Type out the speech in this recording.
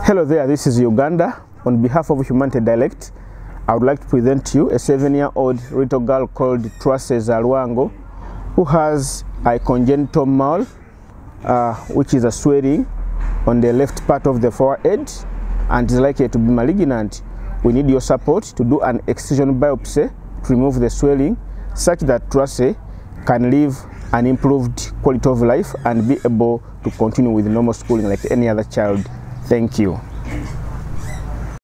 Hello there, this is Uganda. On behalf of Humanity Direct, I would like to present to you a 7-year-old little girl called Tracey Z who has a congenital mole, which is a swelling on the left part of the forehead and is likely to be malignant. We need your support to do an excision biopsy to remove the swelling such that Tracey can live an improved quality of life and be able to continue with normal schooling like any other child. Thank you.